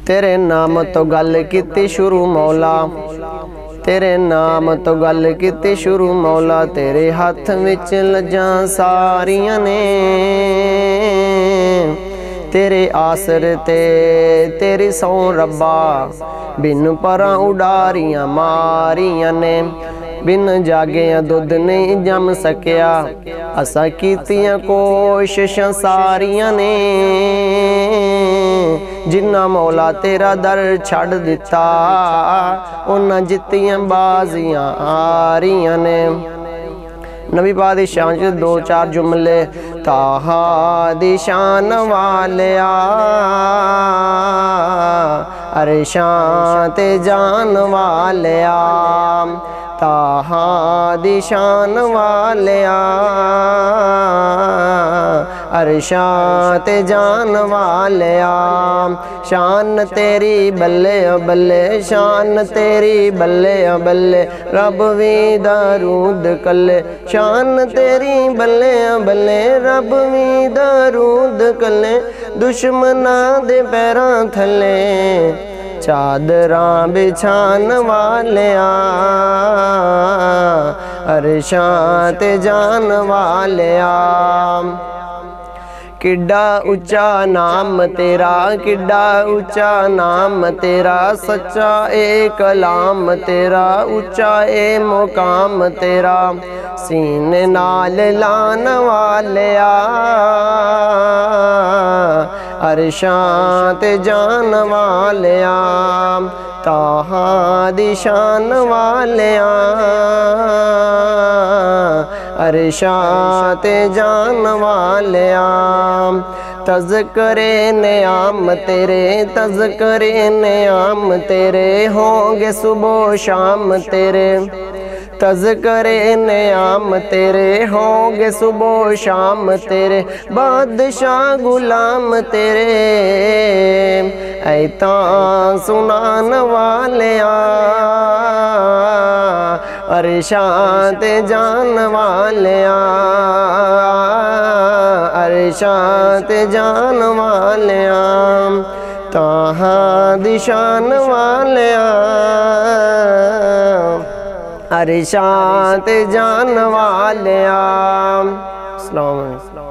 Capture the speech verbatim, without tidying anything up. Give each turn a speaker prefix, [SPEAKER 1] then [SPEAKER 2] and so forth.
[SPEAKER 1] तेरे नाम तो गल कीती शुरू मौला, तेरे नाम तो गल कीती शुरू मौला। तेरे हाथ विच लज्जां सारियां ने, तेरे आसरे ते तेरी सौ रब्बा। बिन परां उडारियां मारियां ने, बिन जागिया दुध नहीं जम सकिया। असा कीतियां कोशिशां सारियां ने, जिन्ना मौला तेरा दर छड़ दिता उन्हां जित्तियां बाजियां आरियां ने। नबी पाक दी शान च दो चार जुमले। ताहा दी शान वालिया अरशां ते जान वालिया, ताहा दी शान वालिया अरशां ते जान वालिया। शान तेरी बल्ले बल्ले, शान तेरी बल्ले बल्ले, रब भी दरूद कले। शान तेरी बल्ले बल्ले, रब भी दरूद कले। दुश्मना दे पैरां थले चादरां बिछान वालिया अरशां ते जान वालिया। किड्डा उच्चा नाम तेरा, किड्डा उच्चा नाम तेरा। सच्चा ए कलाम तेरा, उच्चा ए मुकाम तेरा। सीने नाल लान वालिया अरशां ते जान वालिया, ताहा दी शान वालिया अरशां ते जान वालिया। तज़करे नियाम तेरे, तज़करे नियाम तेरे, होंगे सुबह शाम तेरे। तज़करे नियाम तेरे, होंगे सुबह शाम तेरे। बादशाह गुलाम तेरे ऐता सुनान वालिया अरशां ते जान वालिया अरशां ते जान वालिया, ताहा दी शान वालिया अरशां ते जान वालिया। अस्सलाम वालेकुम।